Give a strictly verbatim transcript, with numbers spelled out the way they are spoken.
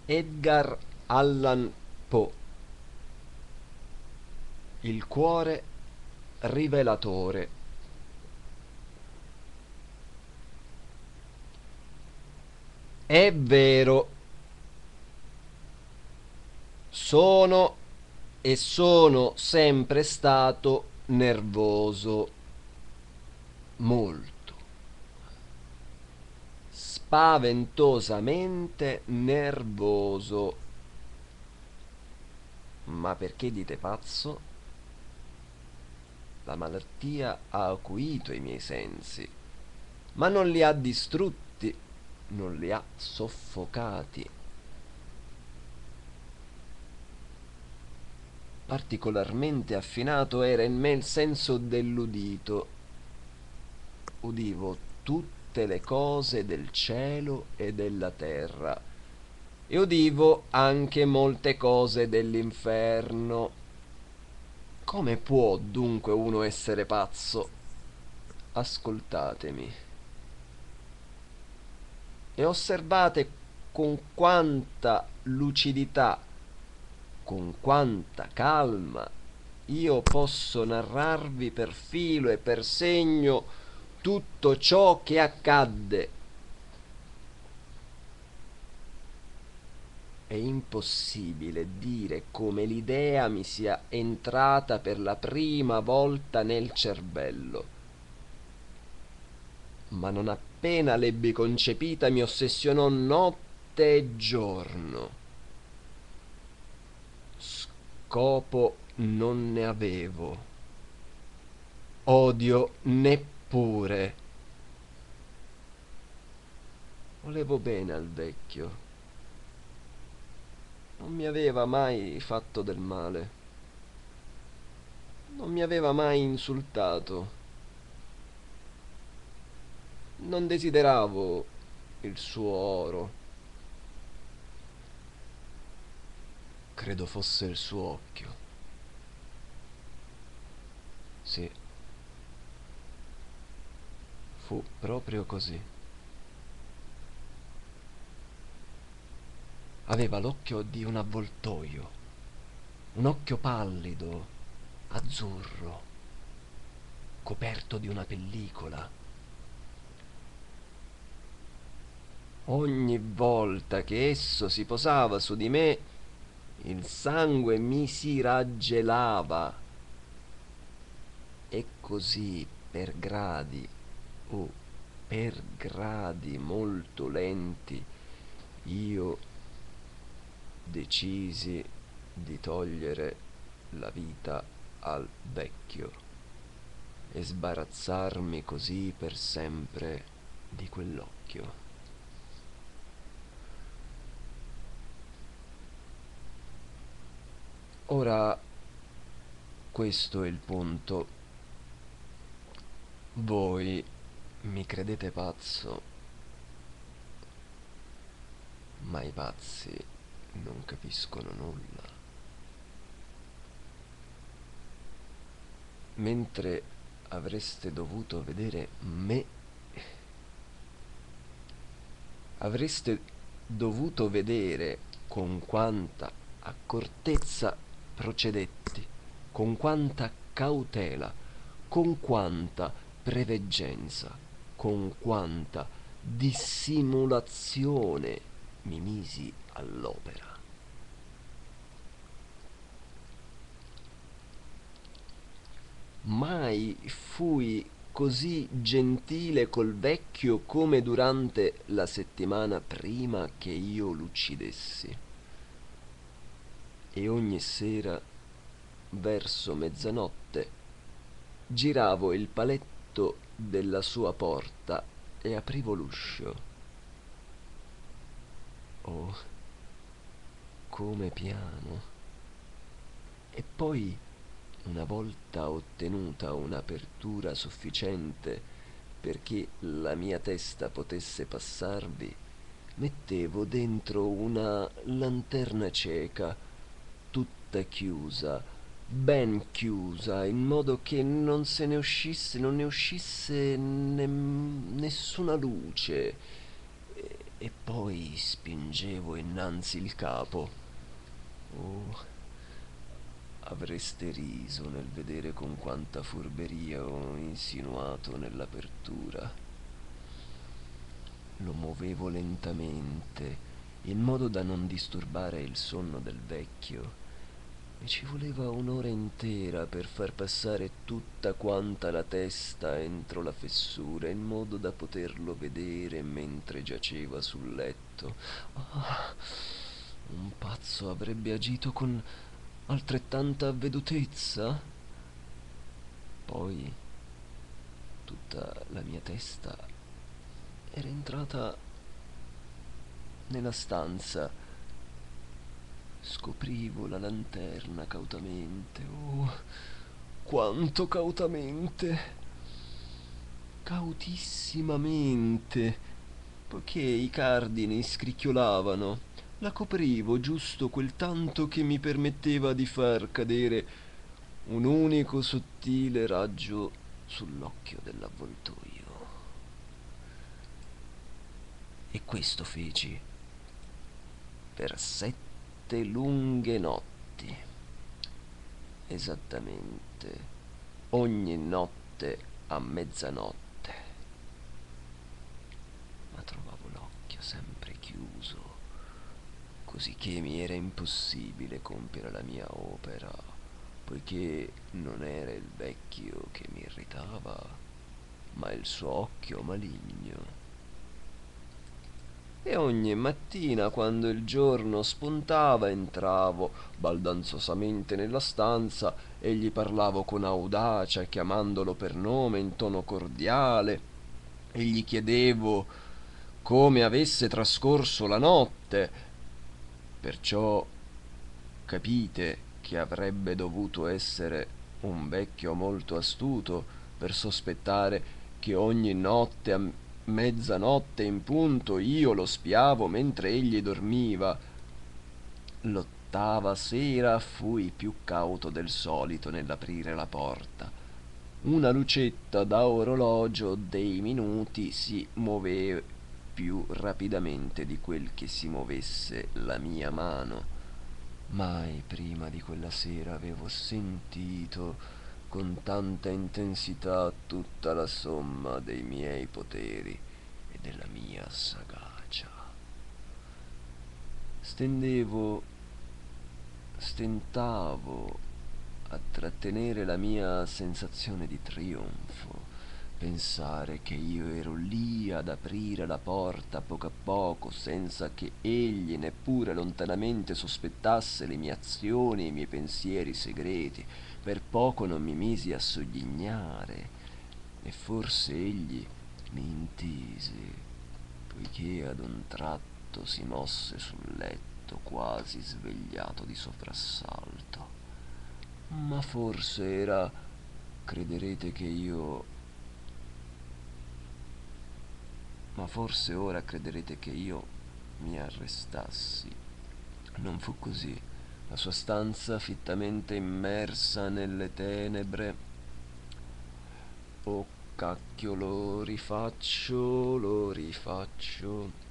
Edgar Allan Poe. Il cuore rivelatore. È vero, sono e sono sempre stato nervoso, molto, spaventosamente nervoso. Ma perché dite pazzo? La malattia ha acuito i miei sensi, ma non li ha distrutti, non li ha soffocati. Particolarmente affinato era in me il senso dell'udito. Udivo tutte le cose del cielo e della terra e udivo anche molte cose dell'inferno. Come può dunque uno essere pazzo? Ascoltatemi e osservate con quanta lucidità, con quanta calma io posso narrarvi per filo e per segno tutto ciò che accadde. È impossibile dire come l'idea mi sia entrata per la prima volta nel cervello, ma non appena l'ebbi concepita mi ossessionò notte e giorno. Scopo non ne avevo, odio neppure. Volevo bene al vecchio, non mi aveva mai fatto del male, non mi aveva mai insultato, non desideravo il suo oro, credo fosse il suo occhio. Sì, fu proprio così. Aveva l'occhio di un avvoltoio, un occhio pallido, azzurro, coperto di una pellicola. Ogni volta che esso si posava su di me, il sangue mi si raggelava. E così per gradi, oh, per gradi molto lenti, io decisi di togliere la vita al vecchio e sbarazzarmi così per sempre di quell'occhio. Ora, questo è il punto. Voi mi credete pazzo, ma i pazzi non capiscono nulla. Mentre avreste dovuto vedere me, avreste dovuto vedere con quanta accortezza procedetti, con quanta cautela, con quanta preveggenza, con quanta dissimulazione mi misi all'opera. Mai fui così gentile col vecchio come durante la settimana prima che io l'uccidessi. E ogni sera, verso mezzanotte, giravo il paletto della sua porta e aprivo l'uscio. Oh, come piano! E poi, una volta ottenuta un'apertura sufficiente perché la mia testa potesse passarvi, mettevo dentro una lanterna cieca, tutta chiusa, ben chiusa, in modo che non se ne uscisse, non ne uscisse ne- nessuna luce, e poi spingevo innanzi il capo. Oh, avreste riso nel vedere con quanta furberia ho insinuato nell'apertura. Lo muovevo lentamente, in modo da non disturbare il sonno del vecchio, e ci voleva un'ora intera per far passare tutta quanta la testa entro la fessura, in modo da poterlo vedere mentre giaceva sul letto. Ah, un pazzo avrebbe agito con altrettanta avvedutezza? Poi tutta la mia testa era entrata nella stanza. Scoprivo la lanterna cautamente. Oh, quanto cautamente! Cautissimamente, poiché i cardini scricchiolavano. La coprivo giusto quel tanto che mi permetteva di far cadere un unico sottile raggio sull'occhio dell'avvoltoio. E questo feci per sette lunghe notti, esattamente ogni notte a mezzanotte, ma trovavo l'occhio sempre chiuso, cosicché mi era impossibile compiere la mia opera, poiché non era il vecchio che mi irritava, ma il suo occhio maligno. E ogni mattina, quando il giorno spuntava, entravo baldanzosamente nella stanza e gli parlavo con audacia, chiamandolo per nome in tono cordiale, e gli chiedevo come avesse trascorso la notte. Perciò capite che avrebbe dovuto essere un vecchio molto astuto per sospettare che ogni notte a mezzanotte in punto io lo spiavo mentre egli dormiva. L'ottava sera fui più cauto del solito nell'aprire la porta. Una lucetta da orologio dei minuti si muoveva più rapidamente di quel che si muovesse la mia mano. Mai prima di quella sera avevo sentito con tanta intensità tutta la somma dei miei poteri e della mia sagacia. Stendevo, stentavo a trattenere la mia sensazione di trionfo. Pensare che io ero lì ad aprire la porta a poco a poco, senza che egli neppure lontanamente sospettasse le mie azioni e i miei pensieri segreti. Per poco non mi misi a sogghignare, e forse egli mi intese, poiché ad un tratto si mosse sul letto quasi svegliato di soprassalto. Ma forse era, crederete che io ma forse ora crederete che io mi arrestassi. Non fu così. La sua stanza, fittamente immersa nelle tenebre. Oh cacchio, lo rifaccio, lo rifaccio.